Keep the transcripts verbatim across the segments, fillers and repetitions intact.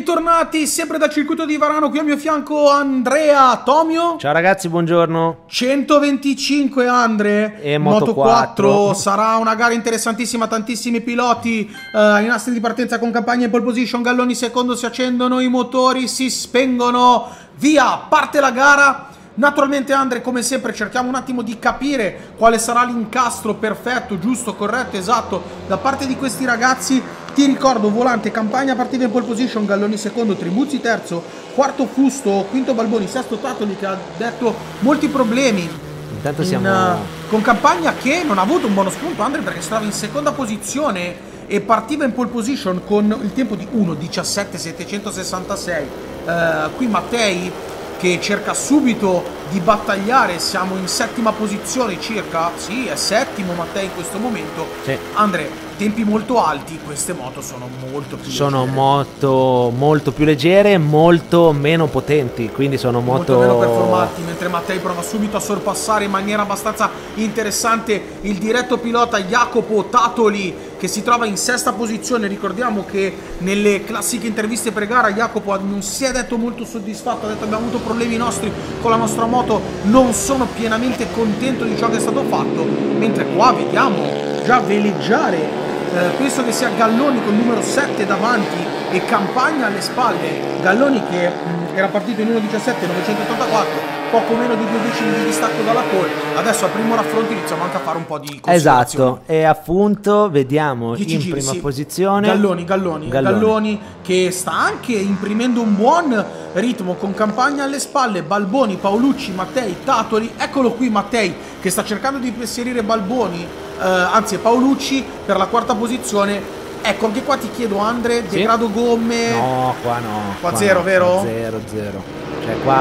Bentornati sempre dal circuito di Varano, qui a mio fianco Andrea Tomio. Ciao ragazzi, buongiorno. centoventicinque Andre e Moto quattro. Sarà una gara interessantissima, tantissimi piloti uh, in nastri di partenza con campagna in pole position. Galloni secondo, si accendono i motori, si spengono, via, parte la gara. Naturalmente Andre, come sempre cerchiamo un attimo di capire quale sarà l'incastro perfetto, giusto, corretto, esatto da parte di questi ragazzi. Ti ricordo, volante campagna partiva in pole position, Galloni secondo, Tribuzzi terzo, quarto Fusto, quinto Balboni, sesto Tatoli che ha detto molti problemi. Intanto in, siamo uh, con campagna che non ha avuto un buono spunto Andre, perché stava in seconda posizione e partiva in pole position con il tempo di uno diciassette settecentosessantasei. Uh, qui Mattei che cerca subito di battagliare, siamo in settima posizione circa, sì, è settimo Mattei in questo momento. Sì. Andre, tempi molto alti, queste moto sono molto più sono leggere. molto molto più leggere, molto meno potenti, quindi sono molto moto meno performanti, mentre Mattei prova subito a sorpassare in maniera abbastanza interessante il diretto pilota Jacopo Tatoli, che si trova in sesta posizione. Ricordiamo che nelle classiche interviste pre-gara Jacopo non si è detto molto soddisfatto, ha detto abbiamo avuto problemi nostri con la nostra moto, non sono pienamente contento di ciò che è stato fatto, mentre qua vediamo già veleggiare Eh, penso che sia Galloni con il numero sette davanti e Campagna alle spalle. Galloni che mh, era partito in uno diciassette novecentottantaquattro, poco meno di due decimi di distacco dalla pole. Adesso al primo raffronto iniziamo anche a fare un po' di considerazioni. Esatto, e appunto vediamo in giri, prima sì. posizione Galloni, Galloni, Galloni, Galloni che sta anche imprimendo un buon ritmo con Campagna alle spalle, Balboni, Paolucci, Mattei, Tatoli. Eccolo qui Mattei che sta cercando di impensierire Balboni, Uh, anzi Paolucci per la quarta posizione. Ecco, anche qua ti chiedo Andre, sì. degrado gomme. No, qua no. Qua, qua zero, no, vero? Zero, zero. Cioè qua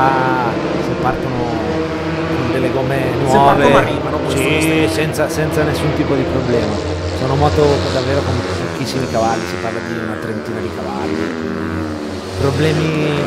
se partono con delle gomme nuove, se partono arrivano, sì, senza, senza nessun tipo di problema. Sono moto davvero con pochissimi cavalli, si parla di una trentina di cavalli. Problemi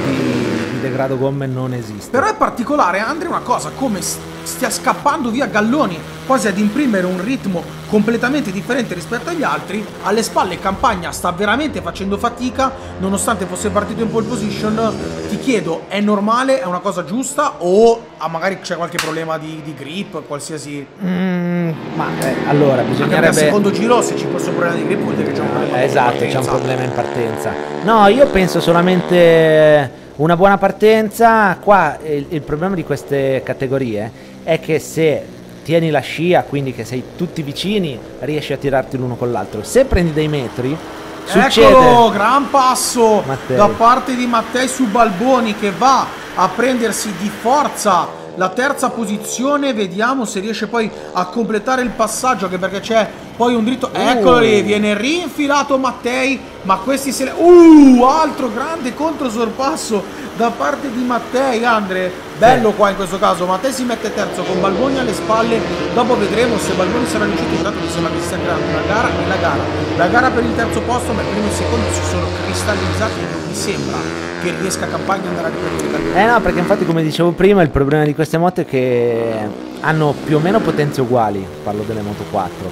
di, di degrado gomme non esistono. Però è particolare Andre una cosa, come stia scappando via Galloni quasi ad imprimere un ritmo completamente differente rispetto agli altri. Alle spalle Campagna sta veramente facendo fatica nonostante fosse partito in pole position. Ti chiedo, è normale, è una cosa giusta o ah, magari c'è qualche problema di, di grip, qualsiasi mm, ma eh, allora bisognerebbe al secondo giro, se ci fosse un problema di grip vuol dire che c'è un problema eh, esatto, c'è un problema in partenza. No, io penso solamente una buona partenza. Qua il, il problema di queste categorie è che se tieni la scia, quindi che sei tutti vicini, riesci a tirarti l'uno con l'altro. Se prendi dei metri, succede... Eccolo, gran passo Mattei. da parte di Mattei su Balboni che va a prendersi di forza la terza posizione. Vediamo se riesce poi a completare il passaggio, anche perché c'è poi un dritto. Uh. Eccolo lì, viene rinfilato Mattei, ma questi se le... Uh, altro grande controsorpasso da parte di Mattei, Andre. Bello qua in questo caso, Mattei si mette terzo con Balboni alle spalle. Dopo vedremo se Balboni sarà riuscito. Intanto mi sembra che si stia creando una gara nella gara. La gara per il terzo posto, ma il primo e il secondo si sono cristallizzati e non mi sembra che riesca Campagna ad andare a riprendere. Eh no, perché infatti come dicevo prima il problema di queste moto è che hanno più o meno potenze uguali, parlo delle Moto quattro,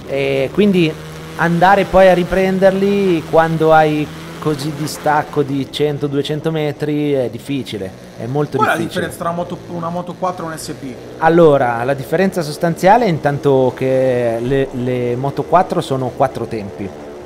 e quindi andare poi a riprenderli quando hai così distacco di cento duecento metri è difficile, è molto Qual è difficile. la differenza tra una moto, una moto quattro e un S P? Allora, la differenza sostanziale è intanto che le, le Moto quattro sono quattro tempi,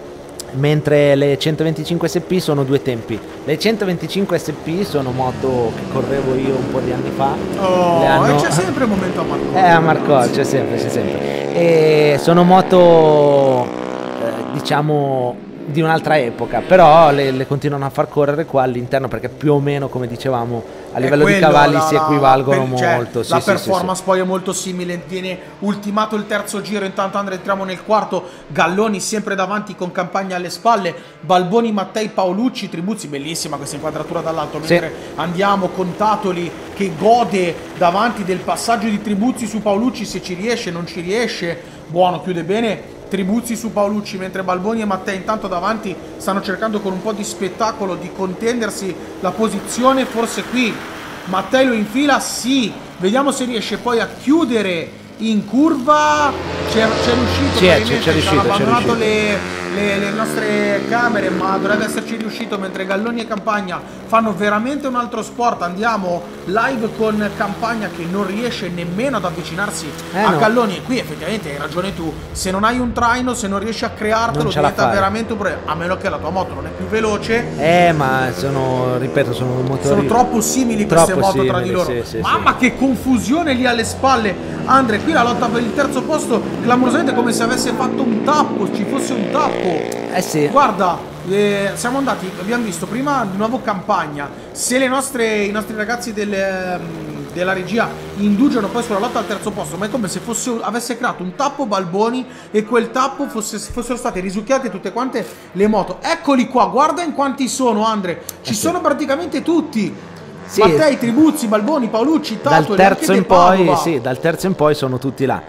mentre le centoventicinque S P sono due tempi. Le centoventicinque S P sono moto che correvo io un po' di anni fa. Oh, Le hanno... e c'è sempre un momento a Marco. Eh, a Marco, c'è sempre, c'è sempre. E sono moto, eh, diciamo, di un'altra epoca, però le, le continuano a far correre qua all'interno perché più o meno, come dicevamo, a livello quello, di cavalli la, si la, equivalgono per, cioè, molto. Sì, la sì, performance sì, sì. poi è molto simile. Viene ultimato il terzo giro, intanto Andre entriamo nel quarto. Galloni sempre davanti con Campagna alle spalle, Balboni, Mattei, Paolucci, Tribuzzi. Bellissima questa inquadratura dall'alto, mentre sì. andiamo con Tatoli che gode davanti del passaggio di Tribuzzi su Paolucci, se ci riesce, non ci riesce. Buono, chiude bene Tribuzzi su Paolucci, mentre Balboni e Mattei intanto davanti stanno cercando con un po' di spettacolo di contendersi la posizione. Forse qui Mattei lo infila, sì, vediamo se riesce poi a chiudere in curva. C'è riuscito, c'è riuscito, hanno abbandonato le, le, le nostre camere, ma dovrebbe esserci riuscito, mentre Galloni e Campagna fanno veramente un altro sport. Andiamo live con Campagna che non riesce nemmeno ad avvicinarsi eh a no. Galloni, e qui effettivamente hai ragione tu, se non hai un traino, se non riesci a creartelo diventa veramente un problema, a meno che la tua moto non è più veloce. Eh ma sono, ripeto, sono motori sono troppo simili troppo queste moto simili, tra di loro. sì, sì, mamma sì. Che confusione lì alle spalle, Andre. Qui la lotta per il terzo posto clamorosamente come se avesse fatto un tappo, ci fosse un tappo. Eh sì. Guarda, eh, siamo andati, abbiamo visto prima di nuovo Campagna. Se le nostre, i nostri ragazzi del, della regia indugiano poi sulla lotta al terzo posto, ma è come se fosse, avesse creato un tappo Balboni e quel tappo fosse, fossero state risucchiate tutte quante le moto. Eccoli qua, guarda in quanti sono, Andre. Ci eh sì. sono praticamente tutti. Sì. Mattei, Tribuzzi, Balboni, Paolucci, Tato, dal terzo in poi, sì, dal terzo in poi sono tutti là.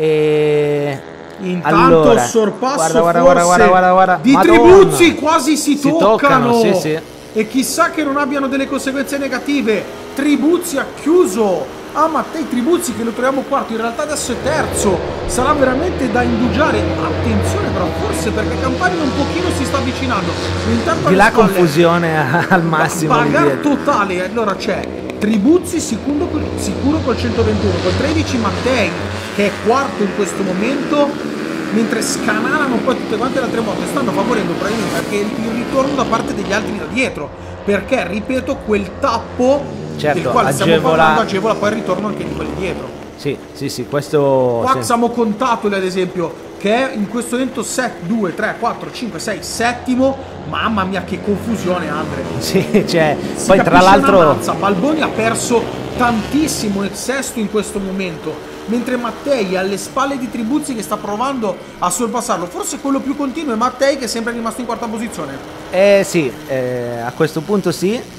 E intanto allora, sorpasso guarda, guarda, forse guarda, guarda, guarda, guarda. di Madonna. Tribuzzi, quasi si, si toccano, toccano sì, sì. E chissà che non abbiano delle conseguenze negative. Tribuzzi ha chiuso a Mattei Tribuzzi, che lo troviamo quarto, in realtà adesso è terzo. Sarà veramente da indugiare. Attenzione però, forse perché Campagna un pochino si sta avvicinando. Intanto di là confusione al massimo. Bagar totale. Allora c'è Tribuzzi sicuro, sicuro col centoventuno, col tredici Mattei che è quarto in questo momento, mentre scanalano poi tutte quante le altre moto e stanno favorendo probabilmente anche il ritorno da parte degli altri da dietro, perché ripeto quel tappo certo, del quale agevola... stiamo parlando agevola poi il ritorno anche di quelli dietro. Sì, sì, sì, questo... Qua sì. siamo contatoli ad esempio, che è in questo momento set, due, tre, quattro, cinque, sei, settimo. Mamma mia che confusione, Andre. Sì, cioè, si poi tra l'altro... Balboni ha perso tantissimo nel sesto in questo momento, mentre Mattei è alle spalle di Tribuzzi che sta provando a sorpassarlo. Forse quello più continuo è Mattei, che è sempre rimasto in quarta posizione. Eh sì, eh, a questo punto sì.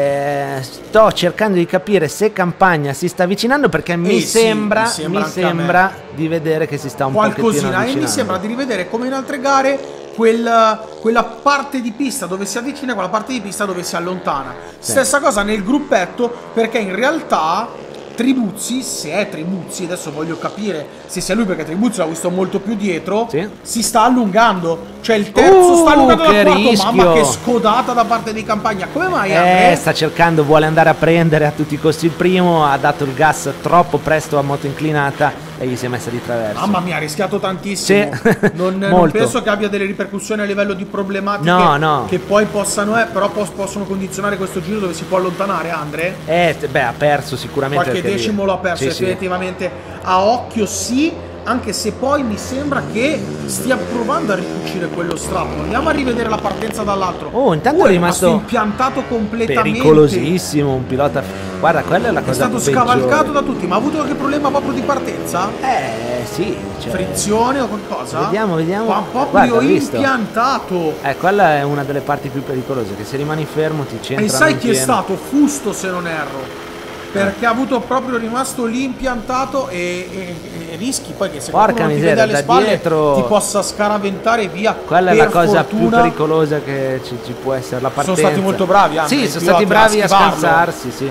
Eh, sto cercando di capire se Campagna si sta avvicinando, perché mi eh sembra, sì, mi sembra, mi sembra di vedere che si sta un pochettino avvicinando. E mi sembra di rivedere come in altre gare quel, quella parte di pista dove si avvicina e quella parte di pista dove si allontana. Sì. Stessa cosa nel gruppetto, perché in realtà Tribuzzi, se è Tribuzzi, adesso voglio capire se sia lui, perché Tribuzzi l'ha visto molto più dietro, sì. Si sta allungando, cioè il terzo uh, sta allungando dal quarto. Rischio. Mamma che scodata da parte di Campagna. Come mai? Eh, Andre? sta cercando, vuole andare a prendere a tutti i costi il primo, ha dato il gas troppo presto a moto inclinata e gli si è messa di traverso. Mamma mia, ha rischiato tantissimo. Sì. non, non penso che abbia delle ripercussioni a livello di problematiche no, no. che poi possano, eh, però possono condizionare questo giro dove si può allontanare, Andre. Eh, beh, ha perso sicuramente. Qualche decimo l'ha perso, sì, effettivamente sì. A occhio sì, anche se poi mi sembra che stia provando a ricucire quello strappo. Andiamo a rivedere la partenza dall'altro. Oh, intanto oh, è rimasto, rimasto impiantato completamente. Pericolosissimo, un pilota. Guarda, quella è la cosa. È stato peggiore. Scavalcato da tutti, ma ha avuto qualche problema proprio di partenza? Eh, sì. Cioè... frizione o qualcosa? Vediamo, vediamo. Ma proprio impiantato. Eh, quella è una delle parti più pericolose, che se rimani fermo ti c'entra. E sai chi è stato? Fusto, se non erro. Perché ha avuto proprio rimasto lì impiantato e, e, e rischi poi che se porca non ti miseria, vede alle da spalle dietro ti possa scaraventare via. Quella per è la cosa fortuna, più pericolosa che ci, ci può essere, la partenza. Sono stati molto bravi anche. Sì, sono stati bravi a scansarsi, sì.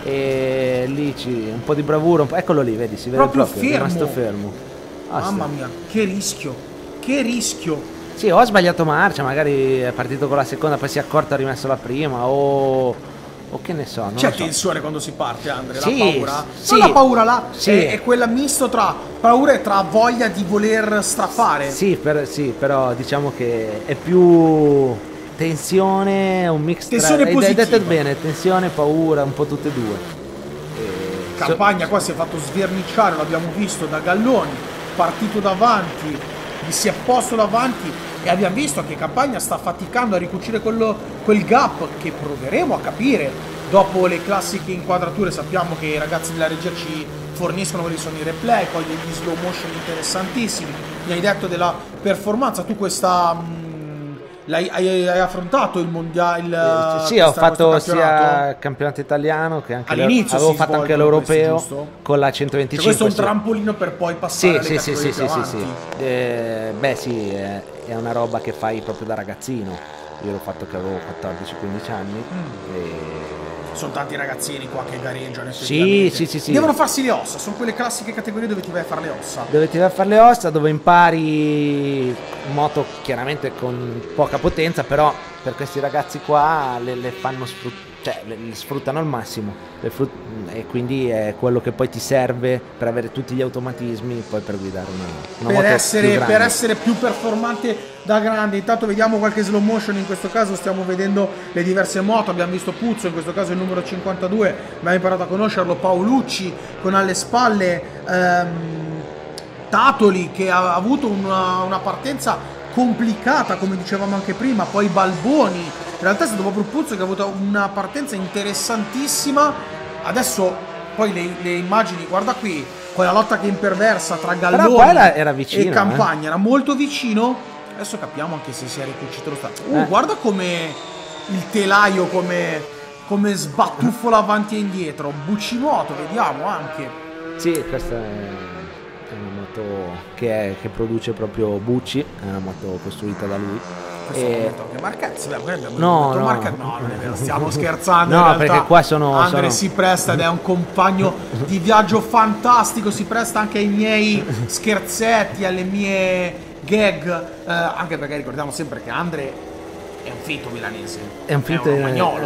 E lì ci, un po' di bravura, un po', eccolo lì, vedi, si vede proprio, proprio, fermo. è rimasto fermo. Ah, mamma mia, che rischio, che rischio. Sì, o ha sbagliato marcia, magari è partito con la seconda, poi si è accorto, ha rimesso la prima, o... o che ne so, non c'è so. tensione quando si parte, Andre, sì, la paura. Sì, non la paura là, sì. è, è quella misto tra paura e tra voglia di voler strappare. Sì, per, sì, però diciamo che è più tensione, un mix tensione tra... positiva. Hai detto bene, tensione, paura, un po' tutte e due. E... Campagna so... qua si è fatto sverniciare, l'abbiamo visto, da Galloni, partito davanti, gli si è posto davanti e abbiamo visto che Campagna sta faticando a ricucire quello, quel gap che proveremo a capire dopo le classiche inquadrature. Sappiamo che i ragazzi della regia ci forniscono quelli sono i replay, poi degli slow motion interessantissimi. Mi hai detto della performance, tu questa mh, l'hai, hai, hai affrontato il mondiale? Eh, sì, ho fatto sia il campionato italiano che anche all'inizio avevo fatto anche l'europeo con la centoventicinque. Cioè, questo è un trampolino per poi passare sì, alle sì, sì, sì, sì, sì. Eh, beh sì, è, è una roba che fai proprio da ragazzino. Io l'ho fatto che avevo quattordici quindici anni mm. e sono tanti ragazzini qua che gareggiano. Sì, sì, sì, sì. Devono farsi le ossa, sono quelle classiche categorie dove ti vai a fare le ossa. Dove ti vai a fare le ossa, dove impari moto chiaramente con poca potenza, però per questi ragazzi qua le, le fanno sfruttare. Cioè, le, le sfruttano al massimo le frut- e quindi è quello che poi ti serve per avere tutti gli automatismi poi per guidare una, una per moto essere, più grande. Per essere più performante da grande. Intanto vediamo qualche slow motion, in questo caso stiamo vedendo le diverse moto, abbiamo visto Puzzo, in questo caso il numero cinquantadue, abbiamo imparato a conoscerlo, Paolucci con alle spalle ehm, Tatoli che ha avuto una, una partenza complicata come dicevamo anche prima, poi Balboni. In realtà è stato proprio Puzzo che ha avuto una partenza interessantissima. Adesso poi le, le immagini, guarda qui, quella lotta che imperversa tra Galloni era, era vicino, e Campagna, eh. era molto vicino. Adesso capiamo anche se si è ricucito lo stato. Uh, eh. Guarda come il telaio, come, come sbattufola avanti e indietro. Buccimoto, vediamo anche. Sì, questa è una moto che, è, che produce proprio Bucci, è una moto costruita da lui. E... anche Marquez, beh, abbiamo no, detto no. Marquez. No, non è vero, stiamo scherzando. No, in realtà, perché qua sono. Andre sono... si presta ed è un compagno di viaggio fantastico. Si presta anche ai miei scherzetti, alle mie gag. Eh, anche perché ricordiamo sempre che Andre è un finto milanese. È un finto è un romagnolo.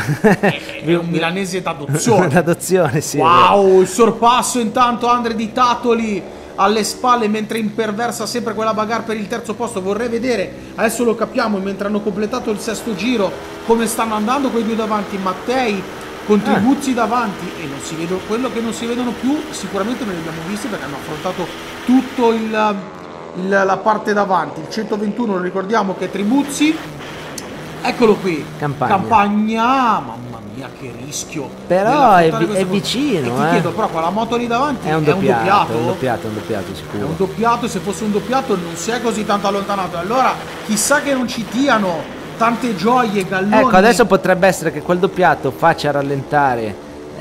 è, è un milanese d'adozione. D'adozione, sì. Wow, il sorpasso intanto Andre di Tatoli alle spalle mentre imperversa sempre quella bagarre per il terzo posto. Vorrei vedere, adesso lo capiamo mentre hanno completato il sesto giro, come stanno andando quei due davanti. Mattei con Tribuzzi eh. davanti e non si vedono, quello che non si vedono più sicuramente non li abbiamo visti perché hanno affrontato tutto il, il, la parte davanti. Il centoventuno lo ricordiamo che è Tribuzzi, eccolo qui, Campagna, Campagna. Mamma mia che rischio, però è, vi, è vicino. E ti eh. chiedo però quella moto lì davanti è un è doppiato, un doppiato? È un doppiato, è un doppiato sicuro. È un doppiato, e se fosse un doppiato non si è così tanto allontanato. Allora chissà che non ci diano tante gioie Galloni. Ecco, adesso potrebbe essere che quel doppiato faccia rallentare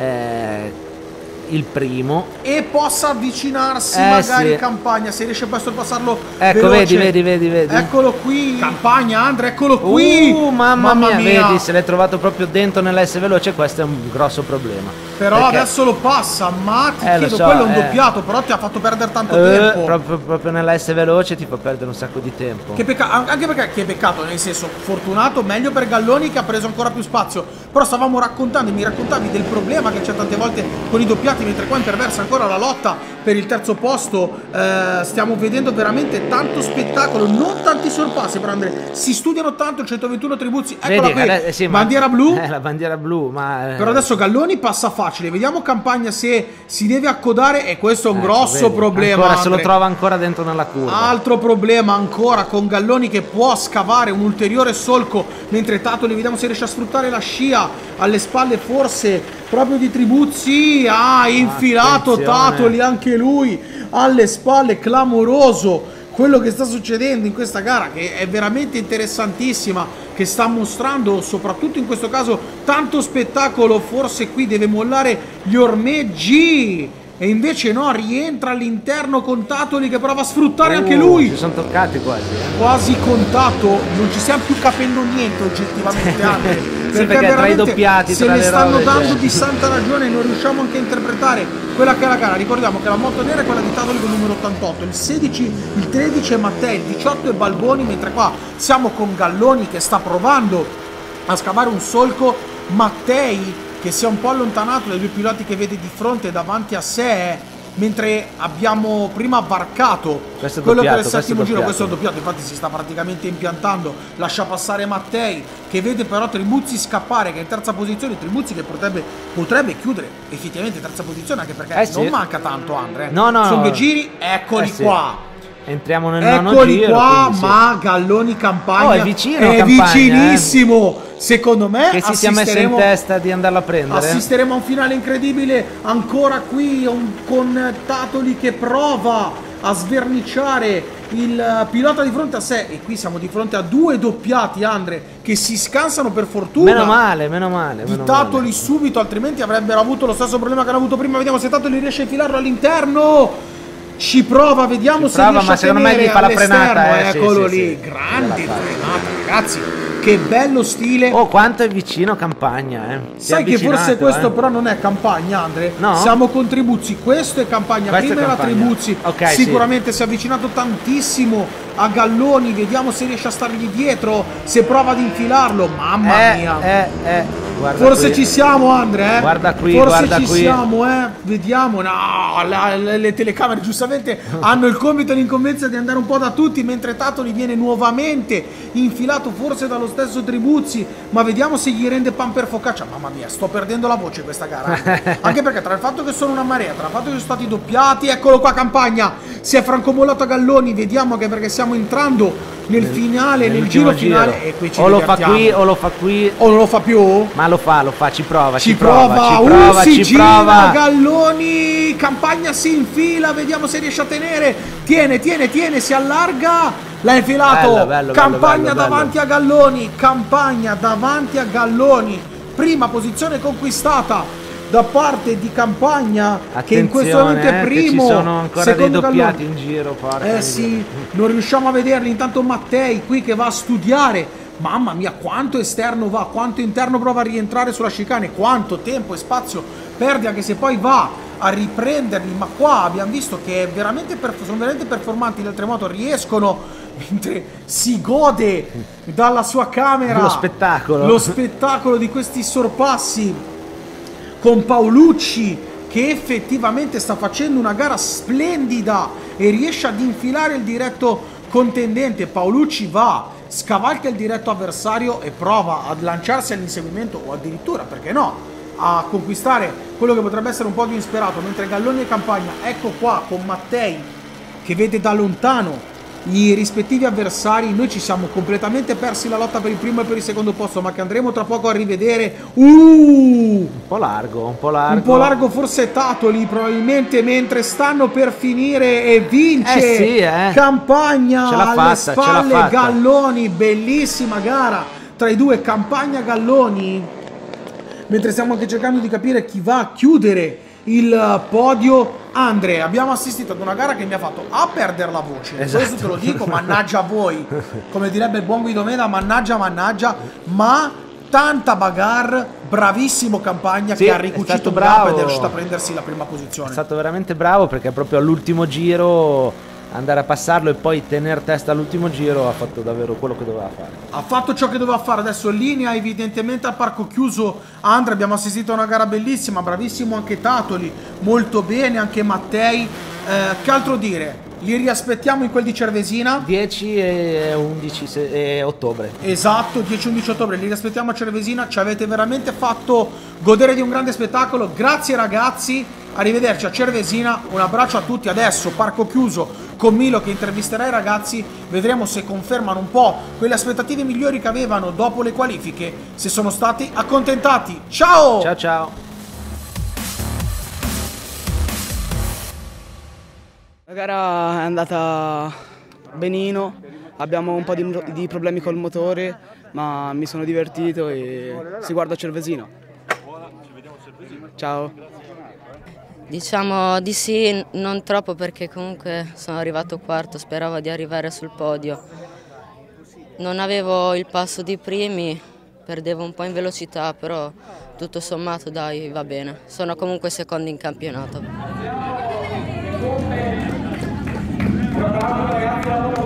eh, il primo e possa avvicinarsi eh, magari sì. Campagna, se riesce a sorpassarlo ecco veloce. vedi vedi vedi vedi eccolo qui Campagna, Andre, eccolo qui. uh, mamma, mamma mia, mia, vedi, se l'è trovato proprio dentro nell'S veloce. Questo è un grosso problema, però perché... adesso lo passa, ma ti eh, chiedo, so, quello è un eh. doppiato, però ti ha fatto perdere tanto eh, tempo proprio, proprio nella S veloce ti fa perdere un sacco di tempo. Che peccato, anche perché che peccato, nel senso, fortunato, meglio per Galloni che ha preso ancora più spazio. Però stavamo raccontando, mi raccontavi del problema che c'è tante volte con i doppiati, mentre qua imperversa ancora la lotta per il terzo posto. Eh, stiamo vedendo veramente tanto spettacolo, non tanti sorpassi per Andre, si studiano tanto il centoventuno Tribuzzi, eccola Vedi, qui, eh, sì, bandiera ma, blu. Eh, la bandiera blu, ma... Eh. Però adesso Galloni passa facile, vediamo Campagna se si deve accodare e questo è un ecco, grosso vedi, problema. Ancora se lo Andre. trova ancora dentro nella curva. Altro problema ancora con Galloni che può scavare un ulteriore solco, mentre Tatoli vediamo se riesce a sfruttare la scia alle spalle forse proprio di Tribuzzi. Ah, infilato attenzione. Tatoli anche lui alle spalle, clamoroso quello che sta succedendo in questa gara, che è veramente interessantissima, che sta mostrando soprattutto in questo caso tanto spettacolo. Forse qui deve mollare gli ormeggi e invece no, rientra all'interno con Tatoli che prova a sfruttare uh, anche lui. Si sono toccati quasi eh. Quasi contatto, non ci stiamo più capendo niente oggettivamente anche, perché, sì, perché tra i doppiati, se tra ne le stanno robe, dando cioè. di santa ragione, non riusciamo anche a interpretare quella che è la gara. Ricordiamo che la moto nera è quella di Tatoli con il numero ottantotto, il sedici, il tredici è Mattei, il diciotto è Balboni, mentre qua siamo con Galloni che sta provando a scavare un solco. Mattei che si è un po' allontanato dai due piloti che vede di fronte davanti a sé, mentre abbiamo prima varcato questo quello doppiato, che è il settimo questo giro. doppiato. Questo è il doppiato, infatti si sta praticamente impiantando, lascia passare Mattei che vede però Tribuzzi scappare, che è in terza posizione. Tribuzzi che potrebbe, potrebbe chiudere effettivamente in terza posizione, anche perché eh sì. non manca tanto Andre, no, no, sono no. due giri, eccoli eh sì. qua. Entriamo nel nono Eccoli giro, qua, sì. ma Galloni Campagna oh, è vicino, è Campagna, vicinissimo. Eh. Secondo me che si sia messo in testa di andarla a prendere. Assisteremo a un finale incredibile ancora qui, un, con Tatoli che prova a sverniciare il pilota di fronte a sé, e qui siamo di fronte a due doppiati, Andre, che si scansano per fortuna. Meno male, meno male. Di meno Tatoli male. subito, altrimenti avrebbero avuto lo stesso problema che hanno avuto prima. Vediamo se Tatoli riesce a infilarlo all'interno. Ci prova, vediamo Ci se prova, riesce ma a secondo me tenere gli fa la frenata, eh, eccolo sì, lì, sì, sì. grande frenata, ragazzi. che bello stile. Oh, quanto è vicino Campagna, eh. Si è Sai che forse questo eh. però non è Campagna, Andre? No? Siamo con Tribuzzi, questo è Campagna, Questo prima è era Campagna. Tribuzzi, Ok, sicuramente sì. si è avvicinato tantissimo a Galloni, vediamo se riesce a stargli dietro, se prova ad infilarlo, mamma eh, mia. Eh, eh, guarda Forse qui. ci siamo, Andre, eh? Guarda qui, Forse guarda ci qui. siamo, eh? Vediamo, no, la, le, le telecamere giustamente hanno il compito e l'incombenza di andare un po' da tutti, mentre Tatoli viene nuovamente infilato forse dallo stesso Tribuzzi, ma vediamo se gli rende pan per focaccia. Mamma mia, sto perdendo la voce questa gara, eh. Anche perché tra il fatto che sono una marea, tra il fatto che sono stati doppiati, eccolo qua Campagna, si è francomollato a Galloni, vediamo che perché stiamo entrando nel finale, nel giro finale, giro. e qui ci o lo fa divertiamo. qui o lo fa qui, o non lo fa più? ma lo fa, lo fa, ci prova, Ci, ci prova, prova, ci uh, prova, si ci gira, prova. Galloni, Campagna si infila, vediamo se riesce a tenere, tiene, tiene, tiene, si allarga, l'ha infilato, Bello, bello, Campagna bello, bello, davanti bello. a Galloni, Campagna davanti a Galloni, prima posizione conquistata da parte di Campagna, che in questo momento è eh, primo, che ci sono ancora dei secondo doppiati Galloni. in giro, porca Eh miseria. sì, non riusciamo a vederli, intanto Mattei qui che va a studiare, mamma mia quanto esterno va, quanto interno prova a rientrare sulla chicane, quanto tempo e spazio perde, anche se poi va a riprenderli, ma qua abbiamo visto che è veramente sono veramente performanti, le altre moto riescono, mentre si gode dalla sua camera lo spettacolo, lo spettacolo di questi sorpassi, con Paolucci che effettivamente sta facendo una gara splendida e riesce ad infilare il diretto contendente. Paolucci va, scavalca il diretto avversario e prova a lanciarsi all'inseguimento, o addirittura, perché no, a conquistare quello che potrebbe essere un podio insperato, mentre Galloni e Campagna, ecco qua con Mattei che vede da lontano i rispettivi avversari. Noi ci siamo completamente persi la lotta per il primo e per il secondo posto, ma che andremo tra poco a rivedere. uh, un po' largo, un po' largo, un po' largo forse Tatoli probabilmente, mentre stanno per finire, e vince eh sì, eh. Campagna Ce l'ha alle fatta, ce l'ha spalle fatta. Galloni, bellissima gara tra i due, Campagna Galloni, mentre stiamo anche cercando di capire chi va a chiudere il podio. Andre, abbiamo assistito ad una gara che mi ha fatto a perdere la voce, esatto. Questo te lo dico, mannaggia a voi, come direbbe il buon Guido Meda, mannaggia mannaggia, ma tanta bagarre, bravissimo Campagna, sì, che ha ricucito un bravo. gap ed è riuscito a prendersi la prima posizione. È stato veramente bravo, perché proprio all'ultimo giro andare a passarlo e poi tenere testa all'ultimo giro ha fatto davvero quello che doveva fare. Ha fatto ciò che doveva fare, adesso linea evidentemente al parco chiuso. Andre, abbiamo assistito a una gara bellissima, bravissimo anche Tatoli, molto bene anche Mattei, eh, che altro dire? Li riaspettiamo in quel di Cervesina? dieci e undici se- e ottobre. Esatto, dieci undici ottobre, li riaspettiamo a Cervesina, ci avete veramente fatto godere di un grande spettacolo, grazie ragazzi, arrivederci a Cervesina, un abbraccio a tutti, adesso parco chiuso con Milo che intervisterà i ragazzi, vedremo se confermano un po' quelle aspettative migliori che avevano dopo le qualifiche, se sono stati accontentati. Ciao! Ciao ciao! La gara è andata benino, abbiamo un po' di, di problemi col motore, ma mi sono divertito e si guarda a Cervesino. Ciao! Diciamo di sì, non troppo, perché comunque sono arrivato quarto, speravo di arrivare sul podio. Non avevo il passo di primi, perdevo un po' in velocità, però tutto sommato dai, va bene. Sono comunque secondo in campionato.